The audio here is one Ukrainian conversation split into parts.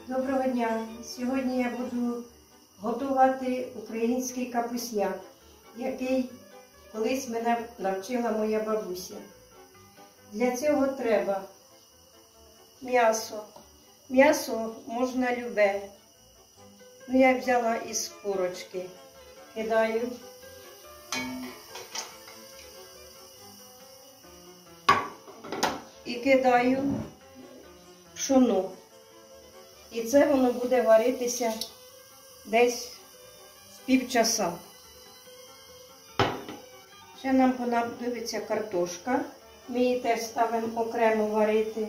Доброго дня! Сьогодні я буду готувати український капусняк, який колись мене навчила моя бабуся. Для цього треба м'ясо. М'ясо можна любе. Я взяла із курочки. Кидаю. І кидаю пшоно. І це воно буде варитися десь з півчаса. Ще нам понадобиться картошка. Ми її теж ставимо окремо варити.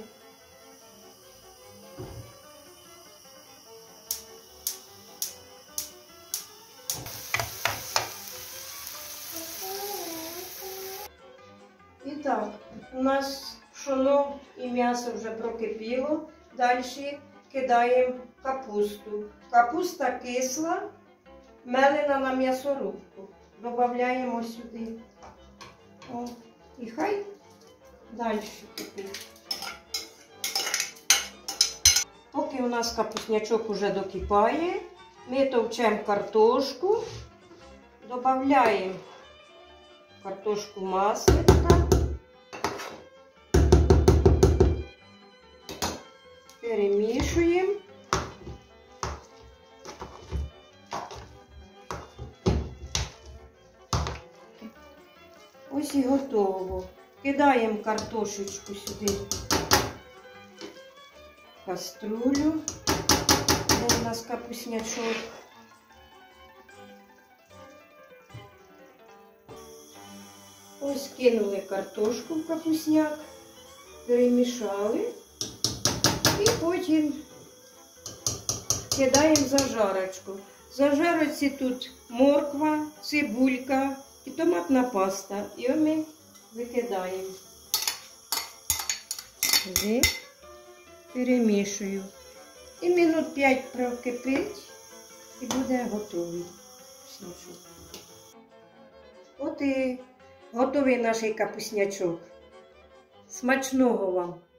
І так, у нас пшоно і м'ясо вже прокипіло. Далі кидаємо капусту. Капуста кисла, мелена на м'ясорубку. Додаємо сюди. О, і хай далі кипить. Поки у нас капуснячок уже докипає, ми товчемо картошку, додаємо картошку масличка, перемішуємо. Ось і готово. Кидаємо картошечку сюди в каструлю, де у нас капуснячок. Ось кинули картошку в капусняк, перемішали і потім кидаємо зажарочку. В зажарочці тут морква, цибулька і томатна паста. І ми викидаємо. Сюди перемішую. І минут 5 прокипить і буде готовий. От і готовий наш капуснячок. Смачного вам!